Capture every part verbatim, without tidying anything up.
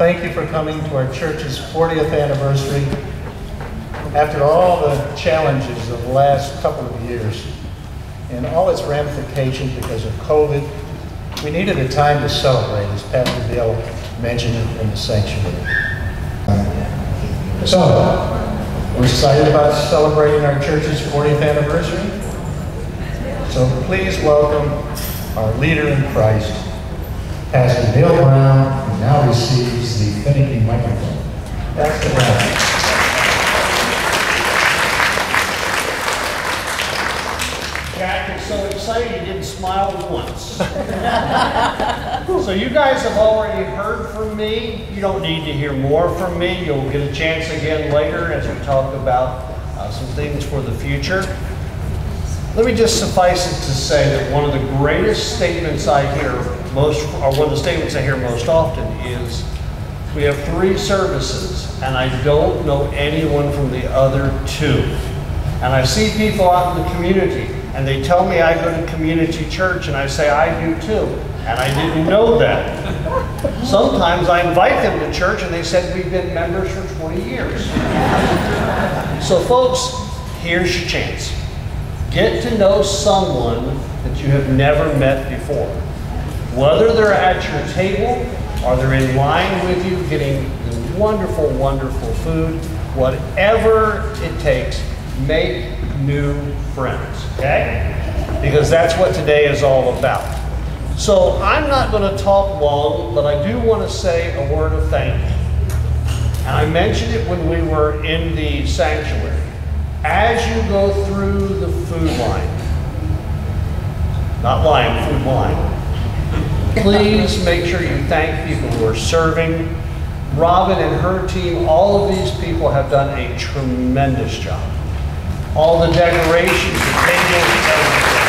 thank you for coming to our church's fortieth anniversary. After all the challenges of the last couple of years and all its ramifications because of COVID, we needed a time to celebrate, as Pastor Bill mentioned in the sanctuary. So, we're excited about celebrating our church's fortieth anniversary. So please welcome our leader in Christ, Pastor Bill Brown, who now receives the finicky microphone. Pastor Brown. Jack is so excited he didn't smile once. So you guys have already heard from me. You don't need to hear more from me. You'll get a chance again later as we talk about uh, some things for the future. Let me just suffice it to say that one of the greatest statements I hear most, or one of the statements I hear most often is, we have three services and I don't know anyone from the other two. And I see people out in the community and they tell me I go to community church and I say I do too. And I didn't know that. Sometimes I invite them to church and they said we've been members for twenty years. So folks, here's your chance. Get to know someone that you have never met before. Whether they're at your table or they're in line with you getting the wonderful, wonderful food, whatever it takes, make new friends, okay? Because that's what today is all about. So I'm not going to talk long, but I do want to say a word of thank you. And I mentioned it when we were in the sanctuary. As you go through the food line, not line, food line, please make sure you thank people who are serving. Robin and her team, all of these people have done a tremendous job. All the decorations, the tables, everything.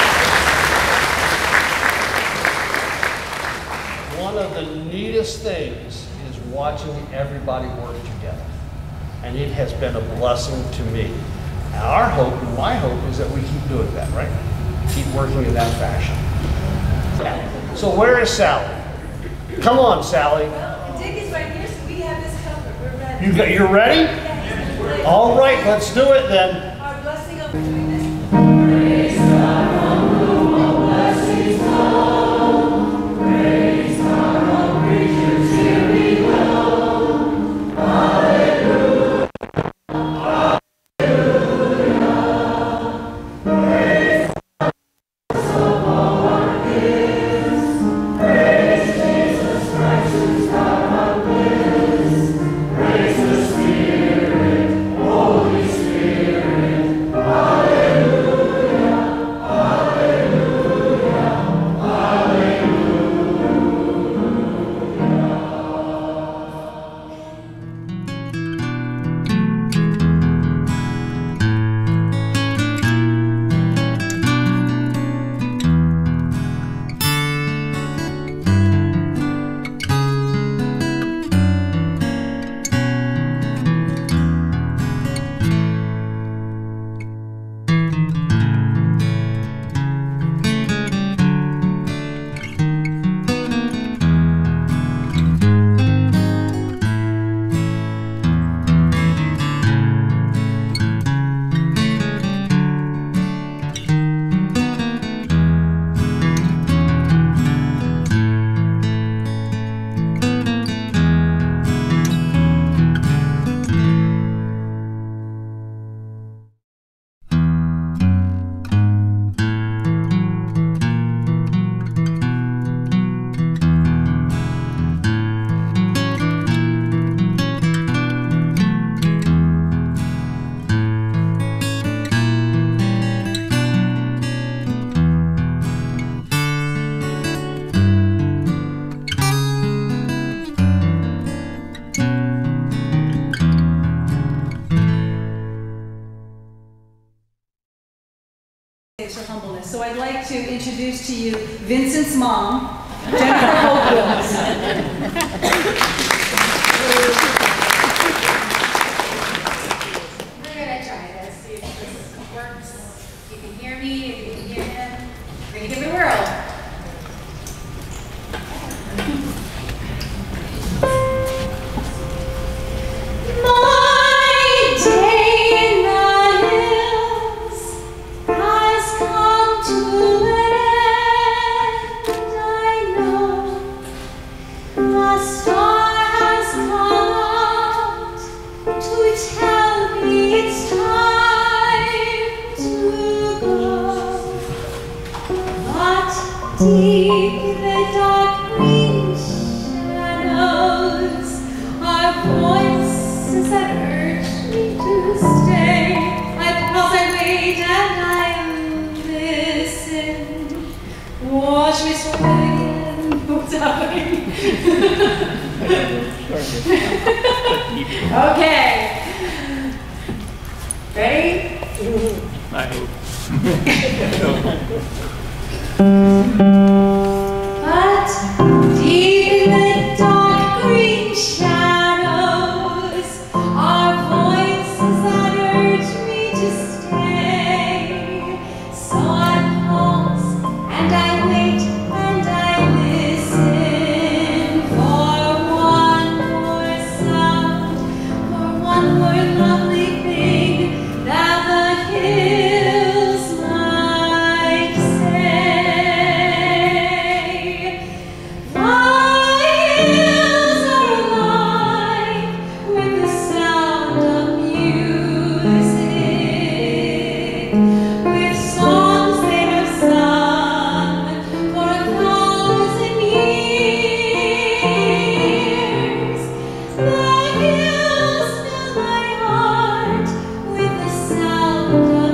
One of the neatest things is watching everybody work together. And it has been a blessing to me. And our hope, and my hope, is that we keep doing that, right? Keep working in that fashion. So where is Sally? Come on, Sally. Well, the dig is right here, so we have this covered. We're ready. You got, you're ready? Yes. All right, let's do it then. Our blessing of doing this. Praise God from whom all blessings come. Praise God from creatures here below. Hallelujah. Hallelujah. Praise God of all our gifts. Praise Jesus Christ who's God of bliss. Praise the Spirit, Holy Spirit. Hallelujah, hallelujah, hallelujah. For humbleness. So I'd like to introduce to you Vincent's mom, Jennifer Hope Willis. We're gonna try this, see if this works. If you can hear me, if you can hear him, we're gonna give it a whirl. deep in the dark green shadows are voices that urge me to stay. I pause, I wait, and I listen. Watch me start again. What's happening? Okay. Ready? I hope. But deep in the dark green shadows are voices that urge me to stay. So I pause and I wait and I listen for one more sound, for one more lovely thing that the hills might say. My hills are alive with the sound of music, with songs they have sung for a thousand years. The hills fill my heart with the sound of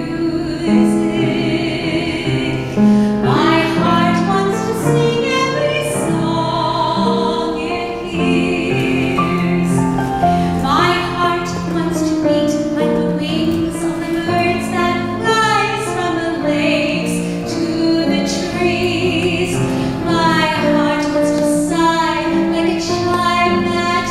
music. My heart wants to sing every song it hears. My heart wants to beat like the wings of the birds that rise from the lakes to the trees. My heart wants to sigh like a child that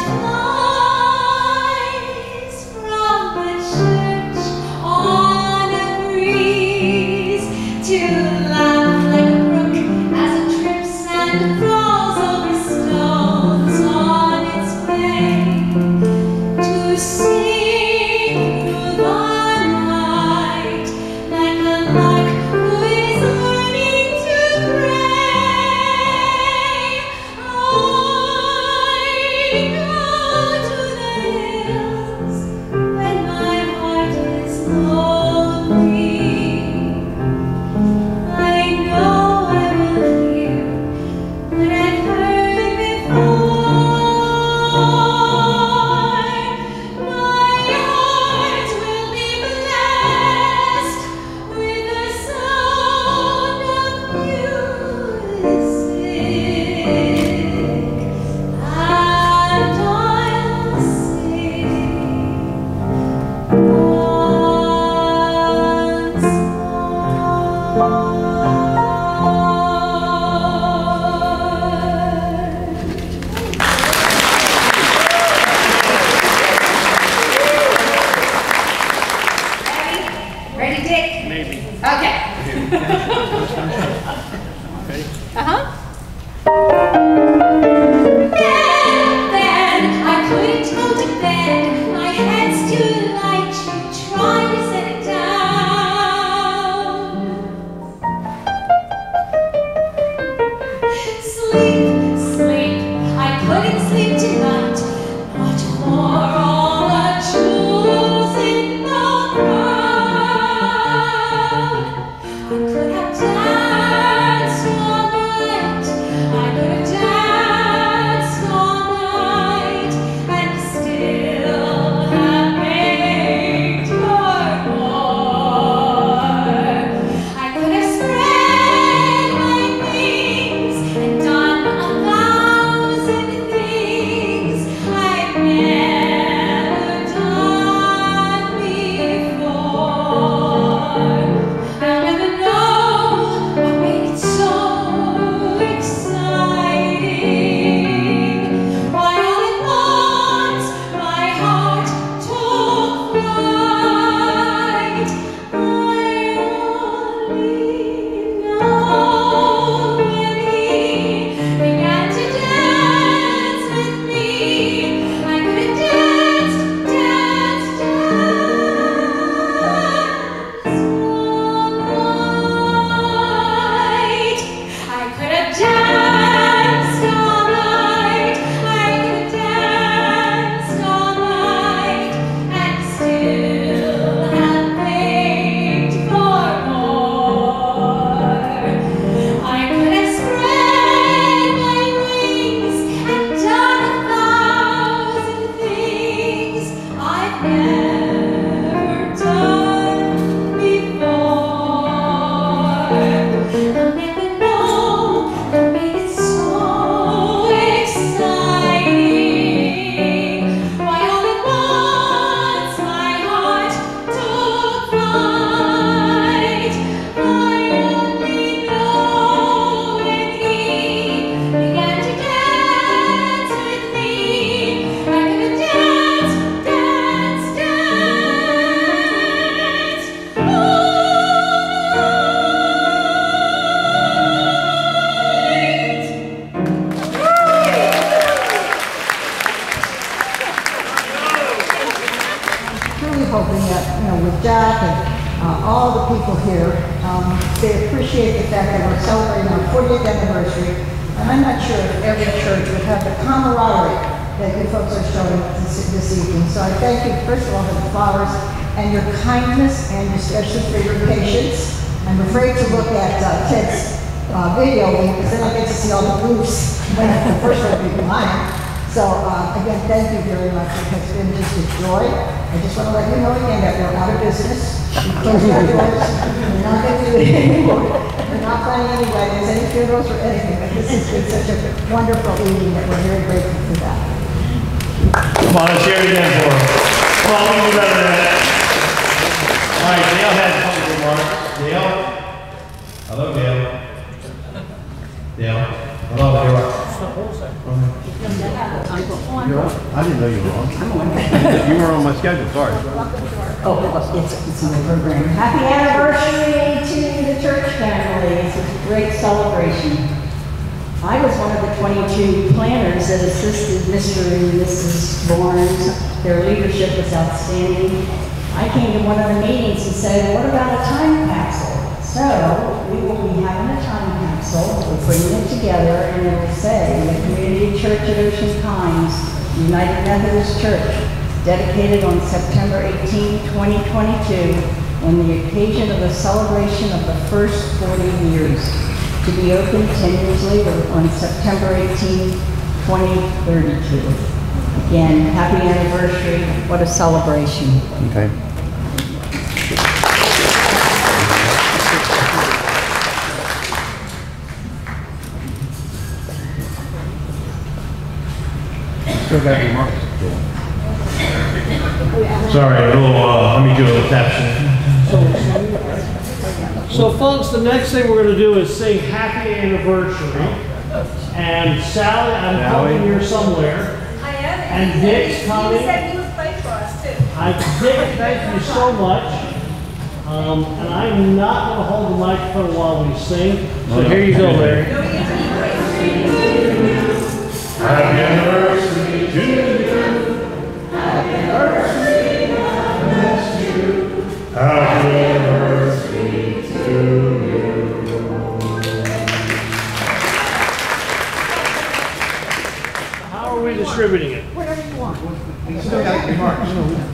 flies from the church on a breeze, to laugh like a brook as it trips and falls over stones on its way, to sing through the night like a lark who is learning to pray. I go to the hills when my heart is lonely. I know I will hear what I've heard before. My heart will be blessed with the sound of music, and I'll Ready? Ready, Dick? Maybe. Okay. Uh-huh. Then I couldn't go to bed. My head's too light. You try to set it down. Sleep, sleep. I couldn't sleep tonight. Not for all the jewels in the crowd. I could have danced all night. I could have danced all night and still have made your more. I could have spread my wings and done a thousand things I've never done before. I'll never know they appreciate the fact that we're celebrating our fortieth anniversary. And I'm not sure if every church would have the camaraderie that you folks are showing this, this evening. So I thank you, first of all, for the flowers and your kindness, and especially for your patience. I'm afraid to look at uh, Ted's uh, video because then I get to see all the roofs when the first one will be mine. So uh, again, thank you very much. It has been just a joy. I just want to let you know again that we're out of business. We closed our doors. We're not going to do it anymore. We're not planning any weddings, any funerals, or anything. But this has been such a wonderful evening that we're very grateful for that. Come on, let's hear it again for her. Come on, we can do better than that. All right, Dale has something to remark. Dale? Hello, Dale. Dale? Hello, Dale. You're on. I didn't know you were on. You weren't on my schedule, sorry. Oh, it's, it's in the program. Happy anniversary to the church family. It's a great celebration. I was one of the twenty-two planners that assisted Mister and Missus Barnes. Their leadership was outstanding. I came to one of the meetings and said, what about a time capsule? So we will be having a time capsule. We're bringing it together, and it will say, the Community Church at Ocean Pines, United Methodist Church, dedicated on September eighteenth, twenty twenty-two, on the occasion of the celebration of the first forty years, to be opened ten years later on September eighteenth, twenty thirty-two. Again, happy anniversary. What a celebration. Okay. Still got remarks. Sorry, a little, uh, let me do a little caption. So folks, the next thing we're going to do is sing Happy Anniversary. And Sally, I'm coming here somewhere. I am. And Dick's coming. He said he would play for us too. I, Dick, thank you so much. Um, and I'm not going to hold the microphone while we sing. So here you go, Larry. Happy anniversary to you. Happy anniversary, God bless you. Happy anniversary to you. How are we distributing it? Whatever you want. We still got remarks.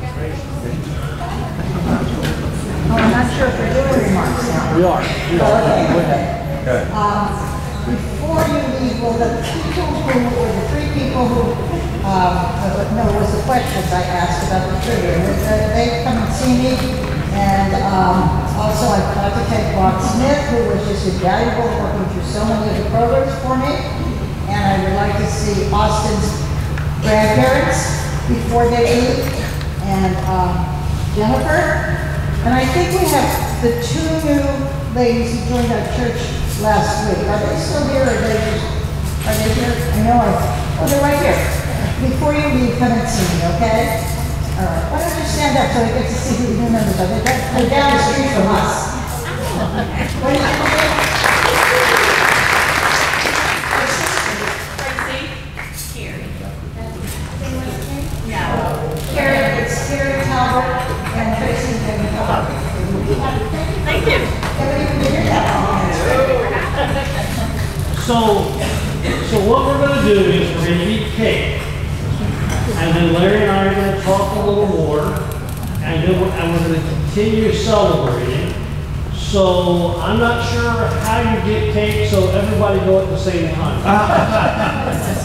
Oh, I'm not sure if we're doing remarks now. We are. We are. Okay. Good. Um, Before you leave, well, the people who, or the three people who, um, uh, no, it was the questions I asked about the trivia. Uh, They come and see me, and um, also I've got to thank Bob Smith, who was just invaluable working through so many of the programs for me. And I would like to see Austin's grandparents before they leave, and um, Jennifer. And I think we have the two new ladies who joined our church last week. Are they still here, or are they, are they here? I know, I, oh, they're right here. Before you leave, come and see me, okay? All right, why don't you stand up so we get to see who the new members are? They're, they're down the street from us. What is your name? Tracy, Carrie. No. Carrie, it's Carrie Talbot and Tracy Talbot. Thank you. Haven't even been here that long. So, so what we're going to do is we're going to eat cake. And then Larry and I are going to talk a little more. And then we're, and we're going to continue celebrating. So I'm not sure how you get cake so everybody go at the same time.